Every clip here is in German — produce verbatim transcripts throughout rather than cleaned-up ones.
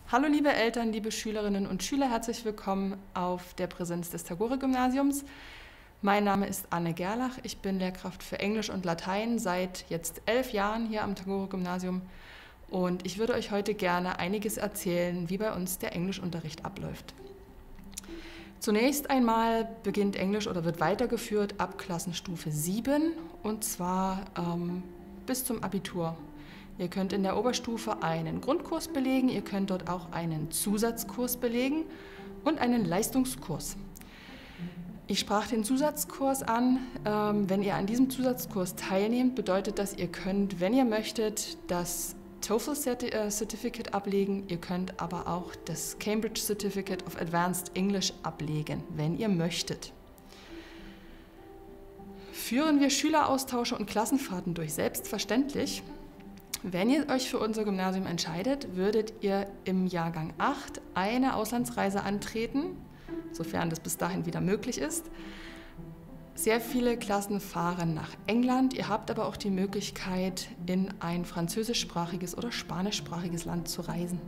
Hallo liebe Eltern, liebe Schülerinnen und Schüler, herzlich willkommen auf der Präsenz des Tagore-Gymnasiums. Mein Name ist Anne Gerlach, ich bin Lehrkraft für Englisch und Latein seit jetzt elf Jahren hier am Tagore-Gymnasium und ich würde euch heute gerne einiges erzählen, wie bei uns der Englischunterricht abläuft. Zunächst einmal beginnt Englisch oder wird weitergeführt ab Klassenstufe sieben und zwar ähm, bis zum Abitur. Ihr könnt in der Oberstufe einen Grundkurs belegen, ihr könnt dort auch einen Zusatzkurs belegen und einen Leistungskurs. Ich sprach den Zusatzkurs an. Wenn ihr an diesem Zusatzkurs teilnehmt, bedeutet das, ihr könnt, wenn ihr möchtet, das TOEFL Certificate ablegen, ihr könnt aber auch das Cambridge Certificate of Advanced English ablegen, wenn ihr möchtet. Führen wir Schüleraustausche und Klassenfahrten durch? Selbstverständlich. Wenn ihr euch für unser Gymnasium entscheidet, würdet ihr im Jahrgang acht eine Auslandsreise antreten, sofern das bis dahin wieder möglich ist. Sehr viele Klassen fahren nach England. Ihr habt aber auch die Möglichkeit, in ein französischsprachiges oder spanischsprachiges Land zu reisen.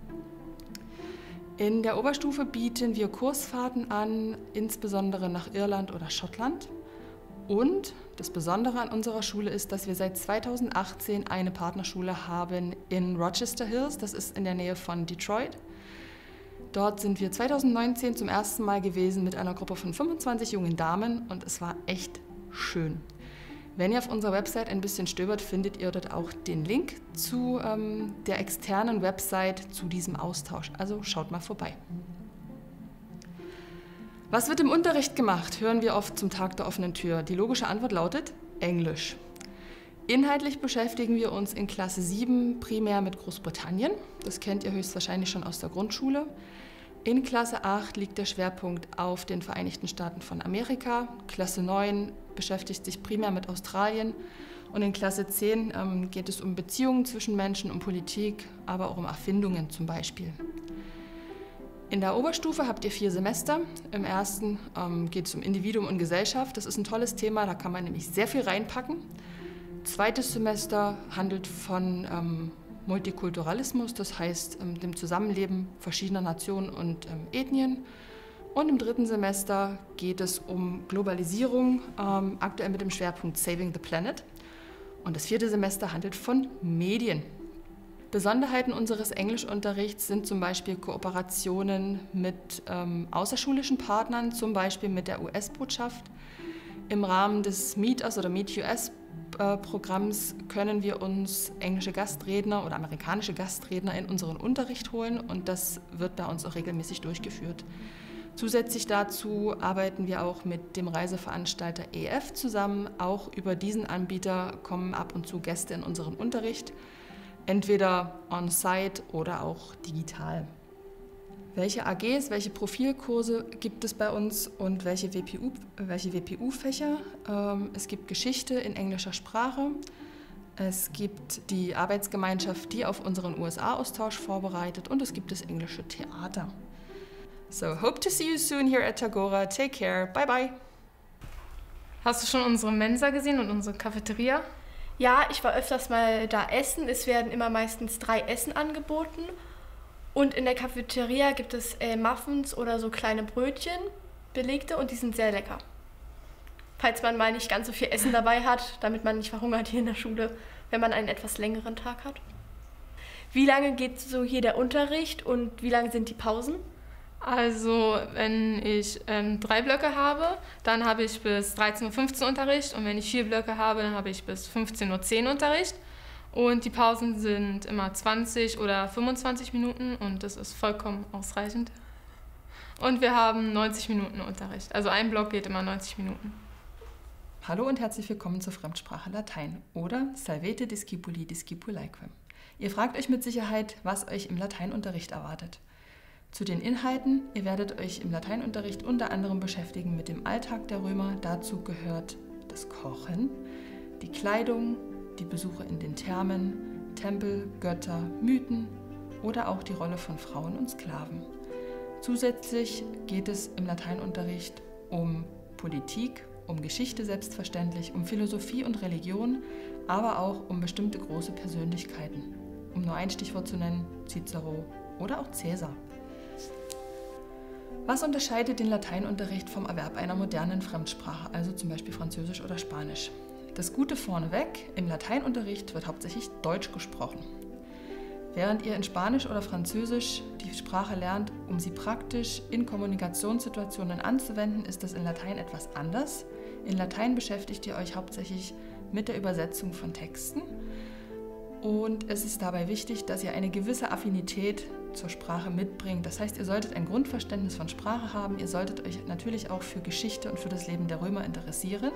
In der Oberstufe bieten wir Kursfahrten an, insbesondere nach Irland oder Schottland. Und das Besondere an unserer Schule ist, dass wir seit zweitausendachtzehn eine Partnerschule haben in Rochester Hills, das ist in der Nähe von Detroit. Dort sind wir zweitausendneunzehn zum ersten Mal gewesen mit einer Gruppe von fünfundzwanzig jungen Damen und es war echt schön. Wenn ihr auf unserer Website ein bisschen stöbert, findet ihr dort auch den Link zu ähm, der externen Website zu diesem Austausch. Also schaut mal vorbei. Was wird im Unterricht gemacht, hören wir oft zum Tag der offenen Tür. Die logische Antwort lautet Englisch. Inhaltlich beschäftigen wir uns in Klasse sieben primär mit Großbritannien. Das kennt ihr höchstwahrscheinlich schon aus der Grundschule. In Klasse acht liegt der Schwerpunkt auf den Vereinigten Staaten von Amerika. Klasse neun beschäftigt sich primär mit Australien. Und in Klasse zehn ähm, geht es um Beziehungen zwischen Menschen, um Politik, aber auch um Erfindungen zum Beispiel. In der Oberstufe habt ihr vier Semester. Im ersten ähm, geht es um Individuum und Gesellschaft. Das ist ein tolles Thema, da kann man nämlich sehr viel reinpacken. Zweites Semester handelt von ähm, Multikulturalismus, das heißt ähm, dem Zusammenleben verschiedener Nationen und ähm, Ethnien. Und im dritten Semester geht es um Globalisierung, ähm, aktuell mit dem Schwerpunkt Saving the Planet. Und das vierte Semester handelt von Medien. Besonderheiten unseres Englischunterrichts sind zum Beispiel Kooperationen mit ähm, außerschulischen Partnern, zum Beispiel mit der U S-Botschaft. Im Rahmen des Meet Us oder Meet U S-Programms können wir uns englische Gastredner oder amerikanische Gastredner in unseren Unterricht holen und das wird bei uns auch regelmäßig durchgeführt. Zusätzlich dazu arbeiten wir auch mit dem Reiseveranstalter E F zusammen. Auch über diesen Anbieter kommen ab und zu Gäste in unseren Unterricht. Entweder on-site oder auch digital. Welche A Gs, welche Profilkurse gibt es bei uns und welche W P U, welche W P U-Fächer? Ähm, es gibt Geschichte in englischer Sprache. Es gibt die Arbeitsgemeinschaft, die auf unseren U S A-Austausch vorbereitet und es gibt das englische Theater. So, hope to see you soon here at Tagore. Take care. Bye bye. Hast du schon unsere Mensa gesehen und unsere Cafeteria? Ja, ich war öfters mal da essen. Es werden immer meistens drei Essen angeboten. Und in der Cafeteria gibt es äh, Muffins oder so kleine Brötchen, belegte, und die sind sehr lecker. Falls man mal nicht ganz so viel Essen dabei hat, damit man nicht verhungert hier in der Schule, wenn man einen etwas längeren Tag hat. Wie lange geht so hier der Unterricht und wie lange sind die Pausen? Also wenn ich ähm, drei Blöcke habe, dann habe ich bis dreizehn Uhr fünfzehn Unterricht und wenn ich vier Blöcke habe, dann habe ich bis fünfzehn Uhr zehn Unterricht und die Pausen sind immer zwanzig oder fünfundzwanzig Minuten und das ist vollkommen ausreichend. Und wir haben neunzig Minuten Unterricht, also ein Block geht immer neunzig Minuten. Hallo und herzlich willkommen zur Fremdsprache Latein oder Salvete discipuli discipulaeque. Ihr fragt euch mit Sicherheit, was euch im Lateinunterricht erwartet. Zu den Inhalten: Ihr werdet euch im Lateinunterricht unter anderem beschäftigen mit dem Alltag der Römer. Dazu gehört das Kochen, die Kleidung, die Besuche in den Thermen, Tempel, Götter, Mythen oder auch die Rolle von Frauen und Sklaven. Zusätzlich geht es im Lateinunterricht um Politik, um Geschichte selbstverständlich, um Philosophie und Religion, aber auch um bestimmte große Persönlichkeiten. Um nur ein Stichwort zu nennen: Cicero oder auch Cäsar. Was unterscheidet den Lateinunterricht vom Erwerb einer modernen Fremdsprache, also zum Beispiel Französisch oder Spanisch? Das Gute vorneweg, im Lateinunterricht wird hauptsächlich Deutsch gesprochen. Während ihr in Spanisch oder Französisch die Sprache lernt, um sie praktisch in Kommunikationssituationen anzuwenden, ist das in Latein etwas anders. In Latein beschäftigt ihr euch hauptsächlich mit der Übersetzung von Texten und es ist dabei wichtig, dass ihr eine gewisse Affinität zur Sprache mitbringt. Das heißt, ihr solltet ein Grundverständnis von Sprache haben, ihr solltet euch natürlich auch für Geschichte und für das Leben der Römer interessieren,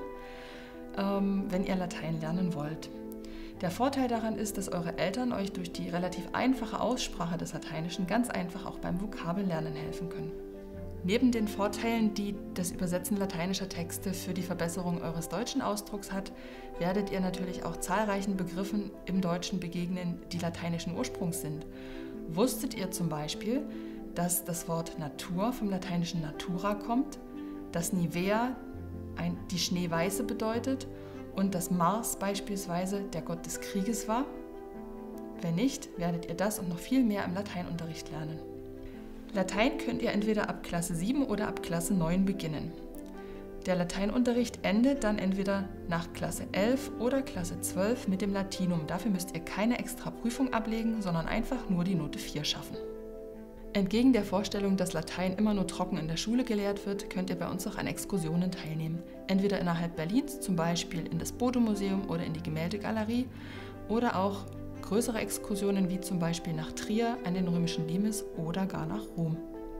wenn ihr Latein lernen wollt. Der Vorteil daran ist, dass eure Eltern euch durch die relativ einfache Aussprache des Lateinischen ganz einfach auch beim Vokabellernen helfen können. Neben den Vorteilen, die das Übersetzen lateinischer Texte für die Verbesserung eures deutschen Ausdrucks hat, werdet ihr natürlich auch zahlreichen Begriffen im Deutschen begegnen, die lateinischen Ursprungs sind. Wusstet ihr zum Beispiel, dass das Wort Natur vom lateinischen natura kommt, dass Nivea ein, die Schneeweiße bedeutet und dass Mars beispielsweise der Gott des Krieges war? Wenn nicht, werdet ihr das und noch viel mehr im Lateinunterricht lernen. Latein könnt ihr entweder ab Klasse sieben oder ab Klasse neun beginnen. Der Lateinunterricht endet dann entweder nach Klasse elf oder Klasse zwölf mit dem Latinum. Dafür müsst ihr keine extra Prüfung ablegen, sondern einfach nur die Note vier schaffen. Entgegen der Vorstellung, dass Latein immer nur trocken in der Schule gelehrt wird, könnt ihr bei uns auch an Exkursionen teilnehmen. Entweder innerhalb Berlins, zum Beispiel in das Bodo-Museum oder in die Gemäldegalerie, oder auch größere Exkursionen wie zum Beispiel nach Trier, an den römischen Limes oder gar nach Rom.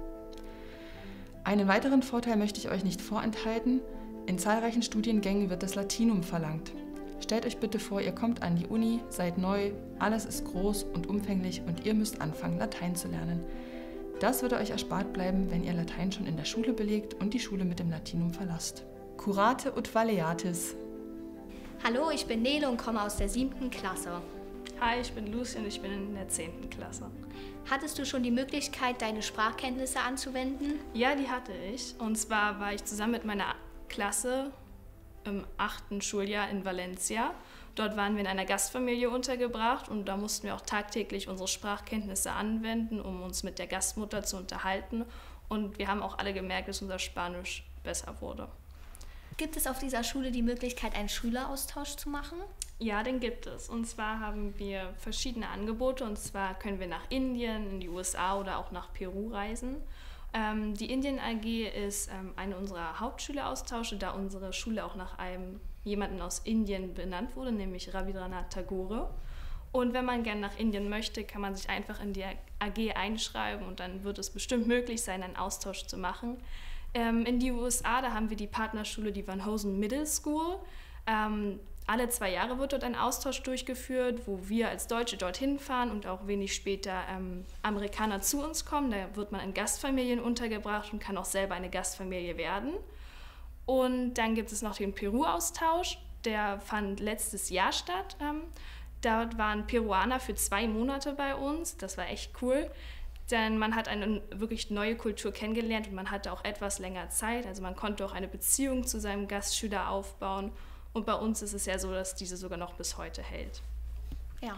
Einen weiteren Vorteil möchte ich euch nicht vorenthalten. In zahlreichen Studiengängen wird das Latinum verlangt. Stellt euch bitte vor, ihr kommt an die Uni, seid neu, alles ist groß und umfänglich und ihr müsst anfangen, Latein zu lernen. Das würde euch erspart bleiben, wenn ihr Latein schon in der Schule belegt und die Schule mit dem Latinum verlasst. Curate ut valeatis. Hallo, ich bin Nele und komme aus der siebten Klasse. Hi, ich bin Lucy und ich bin in der zehnten Klasse. Hattest du schon die Möglichkeit, deine Sprachkenntnisse anzuwenden? Ja, die hatte ich. Und zwar war ich zusammen mit meiner Klasse im achten Schuljahr in Valencia. Dort waren wir in einer Gastfamilie untergebracht und da mussten wir auch tagtäglich unsere Sprachkenntnisse anwenden, um uns mit der Gastmutter zu unterhalten. Und wir haben auch alle gemerkt, dass unser Spanisch besser wurde. Gibt es auf dieser Schule die Möglichkeit, einen Schüleraustausch zu machen? Ja, den gibt es. Und zwar haben wir verschiedene Angebote. Und zwar können wir nach Indien, in die U S A oder auch nach Peru reisen. Ähm, die Indien-A G ist ähm, eine unserer Hauptschüleraustausche, da unsere Schule auch nach einem jemanden aus Indien benannt wurde, nämlich Rabindranath Tagore. Und wenn man gerne nach Indien möchte, kann man sich einfach in die A G einschreiben und dann wird es bestimmt möglich sein, einen Austausch zu machen. Ähm, in die U S A, da haben wir die Partnerschule, die Van Hosen Middle School. Ähm, alle zwei Jahre wird dort ein Austausch durchgeführt, wo wir als Deutsche dorthin fahren und auch wenig später ähm, Amerikaner zu uns kommen. Da wird man in Gastfamilien untergebracht und kann auch selber eine Gastfamilie werden. Und dann gibt es noch den Peru-Austausch, der fand letztes Jahr statt. Ähm, dort waren Peruaner für zwei Monate bei uns, das war echt cool. Denn man hat eine wirklich neue Kultur kennengelernt und man hatte auch etwas länger Zeit. Also man konnte auch eine Beziehung zu seinem Gastschüler aufbauen. Und bei uns ist es ja so, dass diese sogar noch bis heute hält. Ja.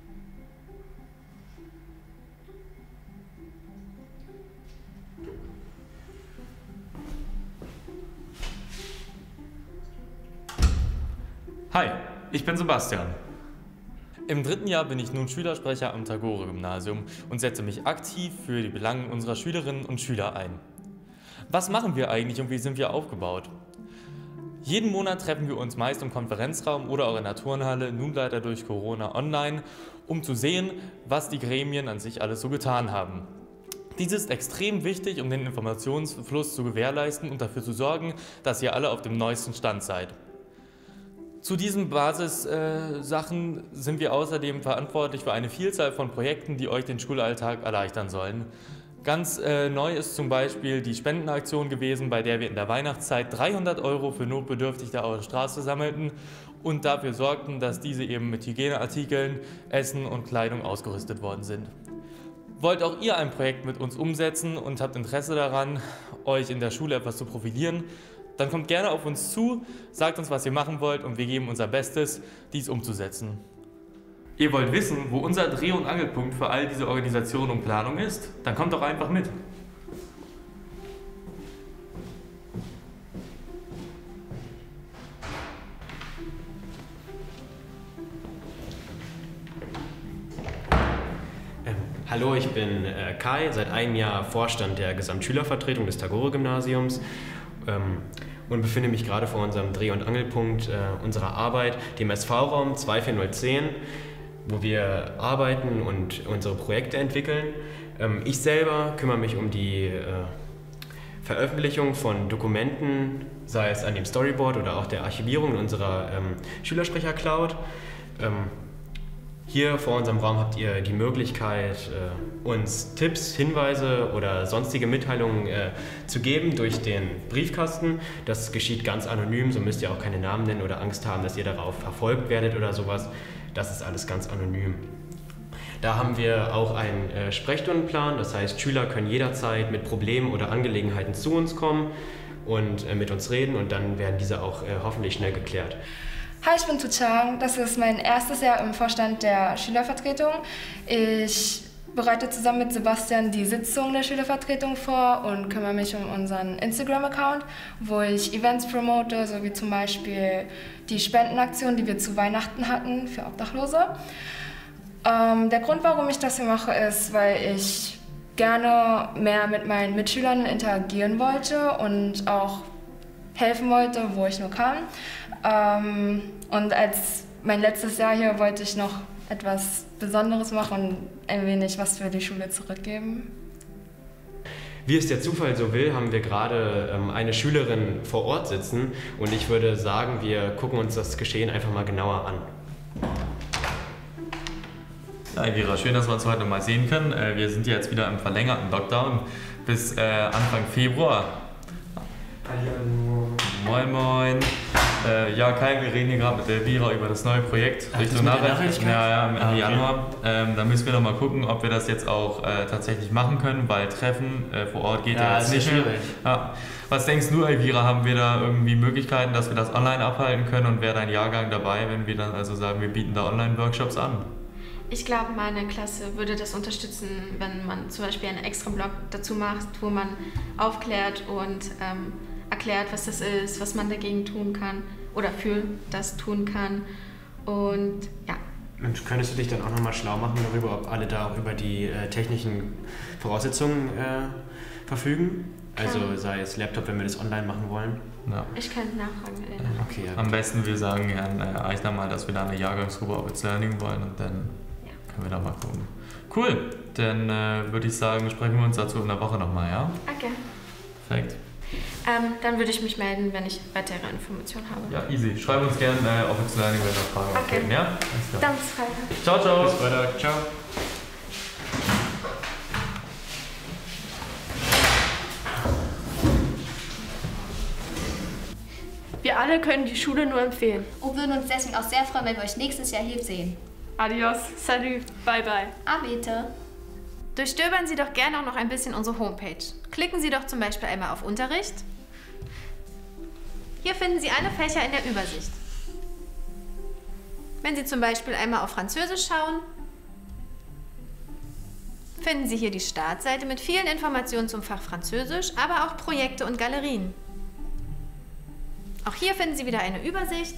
Hi, ich bin Sebastian. Im dritten Jahr bin ich nun Schülersprecher am Tagore-Gymnasium und setze mich aktiv für die Belange unserer Schülerinnen und Schüler ein. Was machen wir eigentlich und wie sind wir aufgebaut? Jeden Monat treffen wir uns meist im Konferenzraum oder auch in der Turnhalle, nun leider durch Corona online, um zu sehen, was die Gremien an sich alles so getan haben. Dies ist extrem wichtig, um den Informationsfluss zu gewährleisten und dafür zu sorgen, dass ihr alle auf dem neuesten Stand seid. Zu diesen Basissachen äh, sind wir außerdem verantwortlich für eine Vielzahl von Projekten, die euch den Schulalltag erleichtern sollen. Ganz äh, neu ist zum Beispiel die Spendenaktion gewesen, bei der wir in der Weihnachtszeit dreihundert Euro für Notbedürftige auf der Straße sammelten und dafür sorgten, dass diese eben mit Hygieneartikeln, Essen und Kleidung ausgerüstet worden sind. Wollt auch ihr ein Projekt mit uns umsetzen und habt Interesse daran, euch in der Schule etwas zu profilieren, dann kommt gerne auf uns zu, sagt uns, was ihr machen wollt und wir geben unser Bestes, dies umzusetzen. Ihr wollt wissen, wo unser Dreh- und Angelpunkt für all diese Organisation und Planung ist? Dann kommt doch einfach mit. Ähm, hallo, ich bin äh, Kai, seit einem Jahr Vorstand der Gesamtschülervertretung des Tagore-Gymnasiums. Ähm, und befinde mich gerade vor unserem Dreh- und Angelpunkt äh, unserer Arbeit, dem S V-Raum zwei vier null eins null, wo wir arbeiten und unsere Projekte entwickeln. Ähm, ich selber kümmere mich um die äh, Veröffentlichung von Dokumenten, sei es an dem Storyboard oder auch der Archivierung in unserer ähm, Schülersprecher-Cloud. Ähm, Hier vor unserem Raum habt ihr die Möglichkeit, äh, uns Tipps, Hinweise oder sonstige Mitteilungen äh, zu geben durch den Briefkasten. Das geschieht ganz anonym, so müsst ihr auch keine Namen nennen oder Angst haben, dass ihr darauf verfolgt werdet oder sowas. Das ist alles ganz anonym. Da haben wir auch einen äh, Sprechstundenplan, das heißt, Schüler können jederzeit mit Problemen oder Angelegenheiten zu uns kommen und äh, mit uns reden und dann werden diese auch äh, hoffentlich schnell geklärt. Hi, ich bin Tu Chang. Das ist mein erstes Jahr im Vorstand der Schülervertretung. Ich bereite zusammen mit Sebastian die Sitzung der Schülervertretung vor und kümmere mich um unseren Instagram-Account, wo ich Events promote, so wie zum Beispiel die Spendenaktion, die wir zu Weihnachten hatten für Obdachlose. Ähm, der Grund, warum ich das hier mache, ist, weil ich gerne mehr mit meinen Mitschülern interagieren wollte und auch helfen wollte, wo ich nur kann. Ähm, und als mein letztes Jahr hier wollte ich noch etwas Besonderes machen und ein wenig was für die Schule zurückgeben. Wie es der Zufall so will, haben wir gerade ähm, eine Schülerin vor Ort sitzen und ich würde sagen, wir gucken uns das Geschehen einfach mal genauer an. Ja, Elvira, schön, dass wir uns heute mal sehen können. Äh, wir sind jetzt wieder im verlängerten Lockdown bis äh, Anfang Februar. Hallo. Moin, moin. Äh, ja, Kai, wir reden hier gerade mit Elvira über das neue Projekt Ach, Richtung Nachhaltigkeit. Ja, ja, Ende ah, okay. Januar. Ähm, da müssen wir noch mal gucken, ob wir das jetzt auch äh, tatsächlich machen können, weil Treffen äh, vor Ort geht ja, ja jetzt nicht mehr. Ja. Was denkst du, Elvira, haben wir da irgendwie Möglichkeiten, dass wir das online abhalten können und wäre dein Jahrgang dabei, wenn wir dann also sagen, wir bieten da Online-Workshops an? Ich glaube, meine Klasse würde das unterstützen, wenn man zum Beispiel einen extra Blog dazu macht, wo man aufklärt und ähm, erklärt, was das ist, was man dagegen tun kann oder für das tun kann. Und ja. Und könntest du dich dann auch nochmal schlau machen darüber, ob alle da auch über die äh, technischen Voraussetzungen äh, verfügen? Also sei es Laptop, wenn wir das online machen wollen? Ja. Ich könnte nachfragen. Ja. Okay, ja. Am besten wir sagen Herrn äh, Eichner mal, dass wir da eine Jahrgangsgruppe auf It's Learning wollen und dann ja. können wir da mal gucken. Cool, dann äh, würde ich sagen, sprechen wir uns dazu in der Woche nochmal, ja? Okay. Perfekt. Ähm, dann würde ich mich melden, wenn ich weitere Informationen habe. Ja, easy. Schreib uns gerne äh, auf It's Learning, wenn noch Fragen okay. auftreten, ja? Dann bis Freitag. Ciao, ciao. Bis Freitag. Ciao. Wir alle können die Schule nur empfehlen. Und würden uns deswegen auch sehr freuen, wenn wir euch nächstes Jahr hier sehen. Adios, salut, bye bye. A bitte. Durchstöbern Sie doch gerne auch noch ein bisschen unsere Homepage. Klicken Sie doch zum Beispiel einmal auf Unterricht. Hier finden Sie alle Fächer in der Übersicht. Wenn Sie zum Beispiel einmal auf Französisch schauen, finden Sie hier die Startseite mit vielen Informationen zum Fach Französisch, aber auch Projekte und Galerien. Auch hier finden Sie wieder eine Übersicht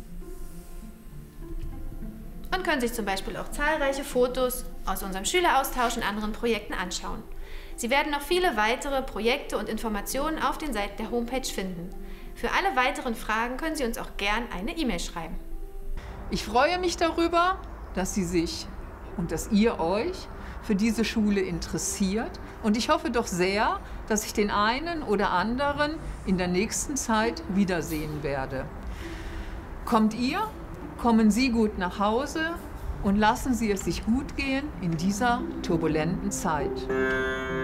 und können sich zum Beispiel auch zahlreiche Fotos aus unserem Schüleraustausch und anderen Projekten anschauen. Sie werden noch viele weitere Projekte und Informationen auf den Seiten der Homepage finden. Für alle weiteren Fragen können Sie uns auch gern eine E-Mail schreiben. Ich freue mich darüber, dass Sie sich und dass ihr euch für diese Schule interessiert. Und ich hoffe doch sehr, dass ich den einen oder anderen in der nächsten Zeit wiedersehen werde. Kommt ihr, kommen Sie gut nach Hause und lassen Sie es sich gut gehen in dieser turbulenten Zeit.